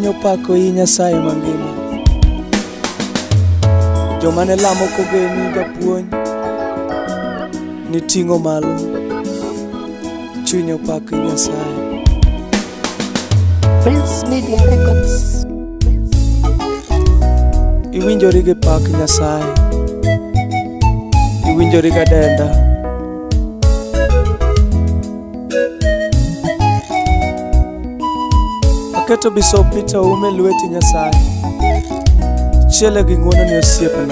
chuny opako i Nyasaye mangima. Joma ne lamo kogeni japuonj ni ting'o malo, chuny opako i Nyasaye. Prince Media Records. Iwinjori gi pak Nyasaye, iwinjori ga denda. Aketo Bishop Peter Oume lweti Nyasaye, chiele gi ng'wono ni osiepna.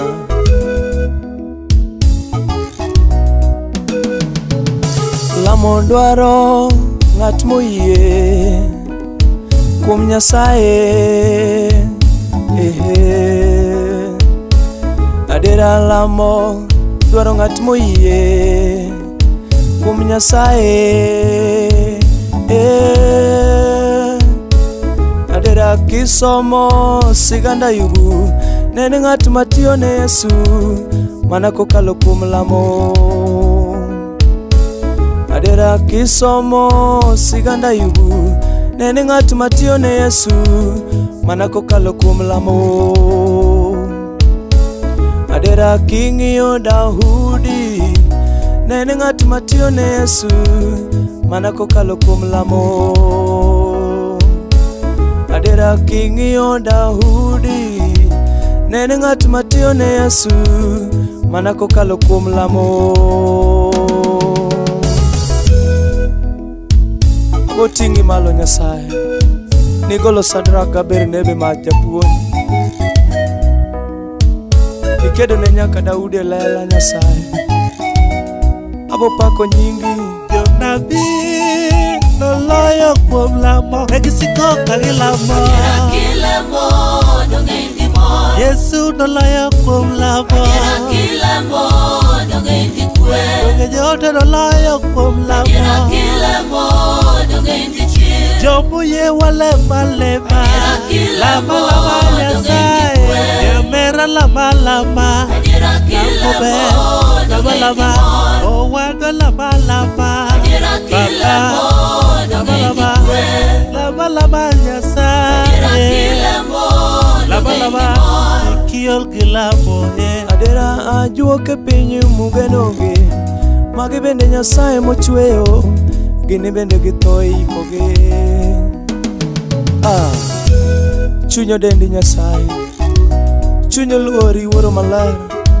Lamo dwaro ng'at moyie kuom Nyasaye, adera lamo dwaro ng'at moyie kuom Nyasaye, adera kisomo siganda yugu nene ng'at matiyo ne Yesu mana kokalo kuom lamo. Adera kisomo siganda yugu nene ng'at matiyo ne Yesu mana kokalo kuom lamo. Adera king'iyo Daudi nene ng'at matiyo ne Yesu mana kokalo kuom lamo. Adera king'iyo Daudi nene ng'at matiyo ne Yesu mana kokalo kuom lamo. Oting'i malo Nyasaye, nigolo Sadrak Abednego ma japuonj, ikedo ne nyaka Daudi e lela Nyasaye. Abo pako nyingi Jonabi noloyo kuom lamo, negisiko ka gilamo. Yesu noloyo kuom lamo, donge jote noloyo kuom lamo. Jomuye walema lema, lama lama Nyasaye, yemera lama lama, lamobe lama lama, owago lama lama, baba lama lama, lama lama Nyasaye, lama lama, ikiol gilamo. Adera ajuoke piny mugenoge, magi bende Nyasaye mochweyo, gini bende githo ikoge. Chunyo dendi Nyasaye, chunyo luori wuoro maler.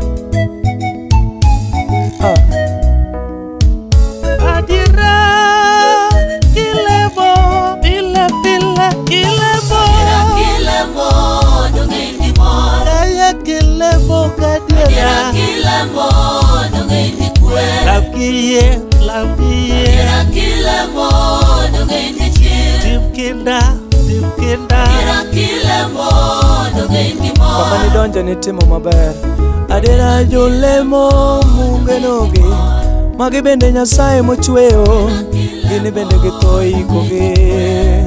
Adira kilemo pile pile kilemo, daya kilemo kadira, lamkiye timkinda Kama ni donja ni timo maber. Adera jolemo mugenoge, magi bende Nyasaye mochweyo, gini bende githo ikoge.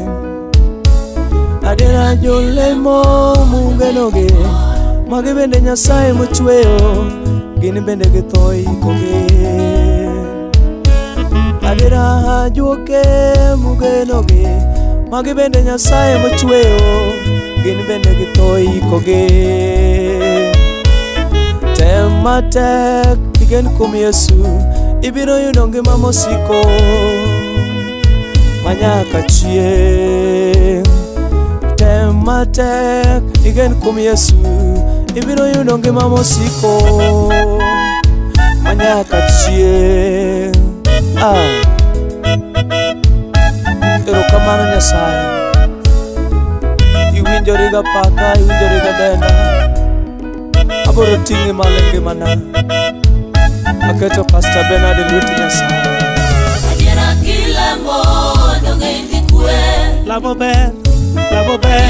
Adera jolemo mugenoge, magi bende Nyasaye mochweyo, gini bende githo ikoge. Adera ajuoke mugenoge, magi bende Nyasaye mochweyo, gini bende githo ikoge. Tem matek igen kuom Yesu, ibiro yudo ngima mosiko manyaka chieng'. Tem matek igen kuom Yesu, ibiro yudo ngima mosiko manyaka chieng'. Erokamano Nyasaye, iwinjori ga paka, iwinjori ga denda. Aboro ting'i malo e ngimana, aketo Pastor Bernard e lweti Nyasaye. lamo ber, lamo ber,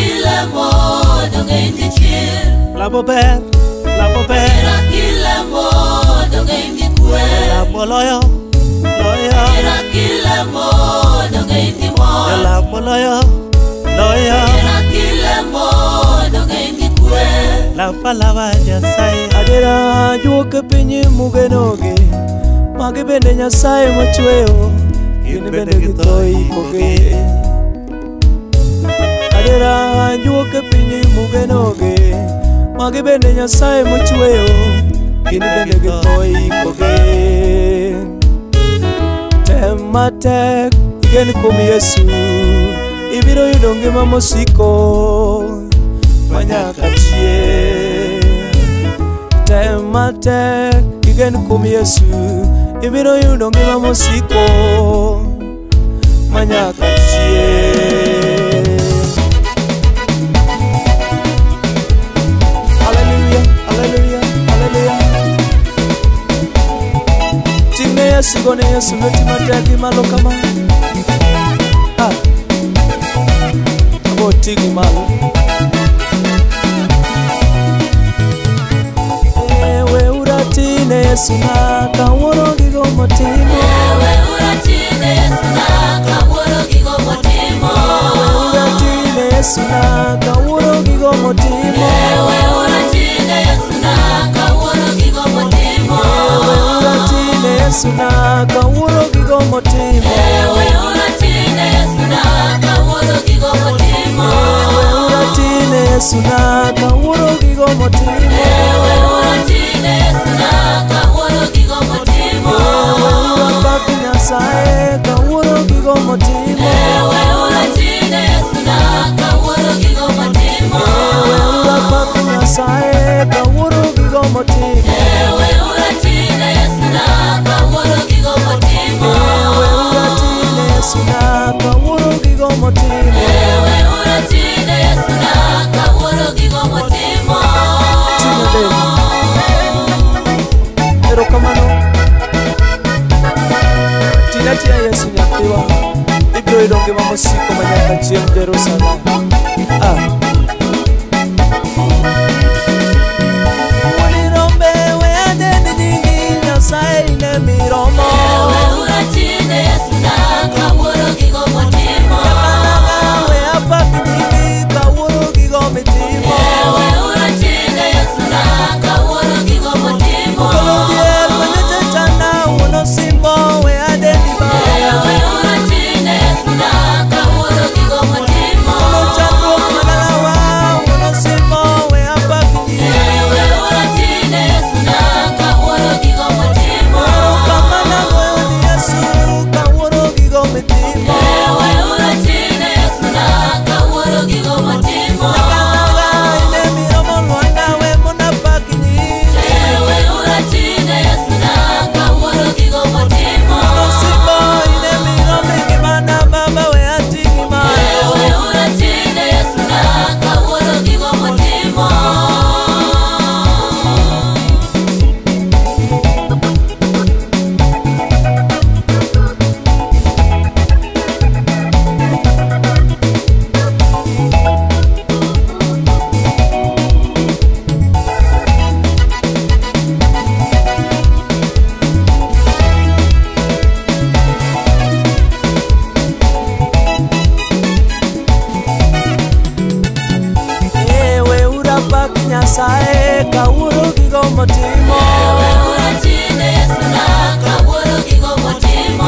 lamo ber, lamo ber, lamo loyo, loyo, lamo loyo, loyo, lama lama Nyasaye. Adera ajuoke piny mugenoge, magi bende Nyasaye mochweyo, gini bende githo ikoge. Adera juoke pinyi mugenoge magi bende Nyasaye mochweyo gini bende gitoi koge tem matek igen kuom Yesu ibiro yudo ngima mosiko manyaka chieng tem matek igen kuom Yesu ibiro yudo ngima mosiko manyaka chieng hallelujah hallelujah hallelujah ting'ne Yesu gone Yesu lweti matek malo kama abo ting'i malo Tine Yesu na kawuoro gigo motimo Tine Yesu na kawuoro gigo motimo Tine Yesu na kawuoro gigo motimo Tine Yesu na kawuoro gigo motimo Tine Yesu na kawuoro gigo motimo Tine Yesu na kawuoro gigo motimo Tine Yesu na kawuoro gigo motimo Baki Nyasaye kawuoro gigo motimo Tine Yesu na kawuoro gigo motimo Baki Nyasaye kawuoro gigo motimo Tine Yesu na kawuoro gigo motimo Tine Yesu na kawuoro gigo motimo Tine Yesu na kawuoro gigo motimo Erokamano Tia Yesu nyathiwa ibiro yudo ngima mosiko manyaka chieng' Jerusalem Wuoni rombe we adeni nyingi Nyasaye ine miromo Tine Yesu na kawuoro gigo motimo Nyakanaga we apaki nyingi kawuoro gigo mitimo Tine Yesu na kawuoro gigo motimo Kolo diel manetechana wuono simbo we adeni Tine Yesu na kawuoro gigo motimo Kolo chandruok manalawa wuono simbo we apaki nyingi Tine Yesu na kawuoro gigo motimo Kamana goyo ni Yesu kawuoro gigo mitimo Tine Yesu na kawuoro gigo motimo Nyakanaga ine miromo Lwanda we monapaki nyingi Tine Yesu na kawuoro gigo motimo Simbo ine miromo ngimana Baba we ating'i malo Tine Yesu na kawuoro gigo motimo Baki Nyasaye kawuoro gigo motimo Tine Yesu na kawuoro gigo motimo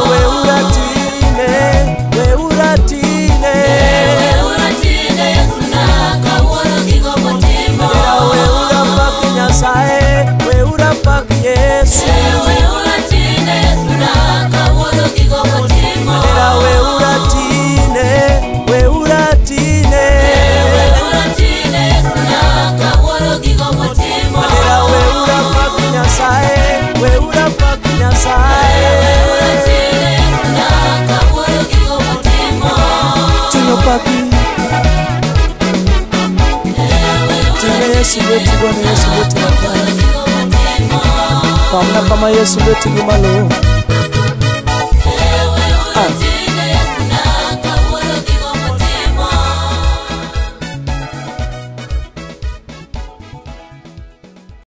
Tine Tine Yesu na kawuoro gigo motimo Baki Nyasaye Baki Yesu Tine Yesu na kawuoro gigo motimo Tine Tine Yesu na kawuoro gigo motimo Baki Nyasaye Baki Nyasaye Tine Yesu na kawuoro gigo motimo Tino Baki Tine Yesu lweti Bwana Yesu lweti makana Pamna kama Yesu lweti gimalo